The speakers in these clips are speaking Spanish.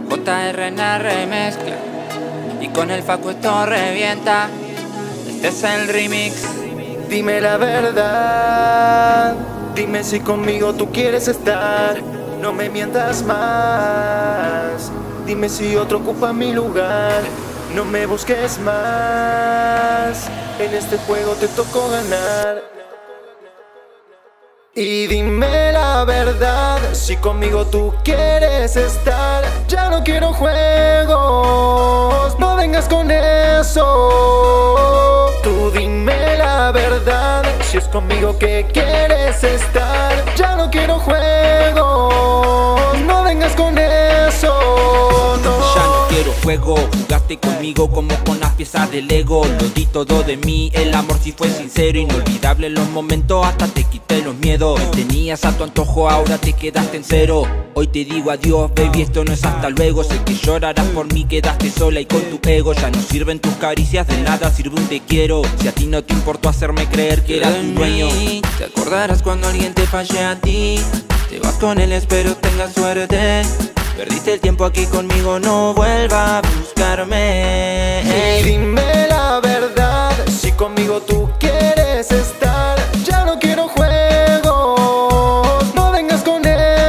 JR en la remezcla y con el Facu esto revienta. Este es el remix. Dime la verdad, dime si conmigo tú quieres estar. No me mientas más, dime si otro ocupa mi lugar. No me busques más, en este juego te tocó ganar. Y dime la verdad, si conmigo tú quieres estar. Ya no quiero juegos, no vengas con eso. Tú dime la verdad, si es conmigo que quieres estar. Ya no quiero juegos, no vengas con eso, no. Ya no quiero juego, jugaste conmigo como con las piezas de Lego. Lo di todo de mí, el amor sí fue sincero. Inolvidable los momentos, hasta te quité los miedos. Tenías a tu antojo, ahora te quedaste en cero. Hoy te digo adiós, baby, esto no es hasta luego. Sé que llorarás por mí, quedaste sola y con tu ego. Ya no sirven tus caricias, de nada sirve un te quiero. Si a ti no te importó hacerme creer que era tu dueño. Te acordarás cuando alguien te falle a ti. Te vas con él, espero tengas suerte. Perdiste el tiempo aquí conmigo, no vuelva a buscarme. Y dime la verdad, si conmigo tú quieres estar. Ya no quiero juegos, no vengas con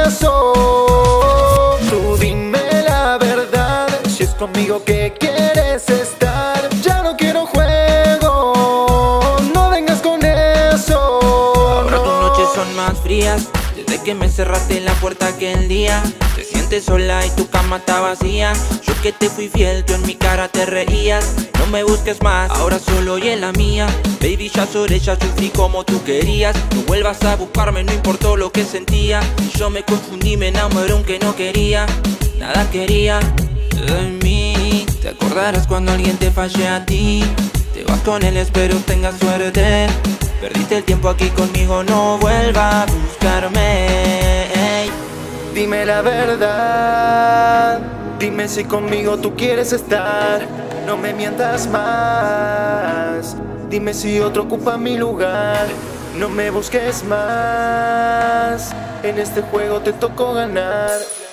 eso. Tú dime la verdad, si es conmigo que quieres estar. Ya no quiero juegos, no vengas con eso. Ahora tus noches son más frías, desde que me cerraste la puerta aquel día. Te sientes sola y tu cama está vacía. Yo que te fui fiel, tú en mi cara te reías. No me busques más, ahora solo y en la mía. Baby, ya sobre ella sufrí como tú querías. No vuelvas a buscarme, no importó lo que sentía. Y yo me confundí, me enamoré aunque no quería. Nada quería de mí. Te acordarás cuando alguien te falle a ti. Te vas con él, espero tengas suerte. Perdiste el tiempo aquí conmigo, no vuelva a buscarme. Ey. Dime la verdad, dime si conmigo tú quieres estar. No me mientas más, dime si otro ocupa mi lugar. No me busques más, en este juego te tocó ganar.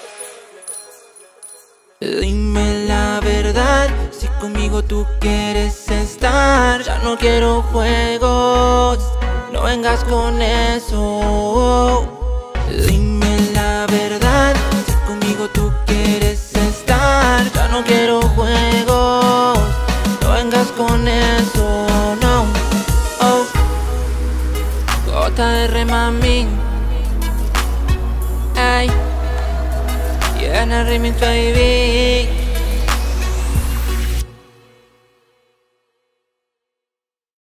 Dime la verdad, si conmigo tú quieres estar. Ya no quiero juegos, no vengas con eso. Dime la verdad, si conmigo tú quieres estar. Ya no quiero juegos, no vengas con eso, no. Oh. JR mami, ay, y en el remix baby.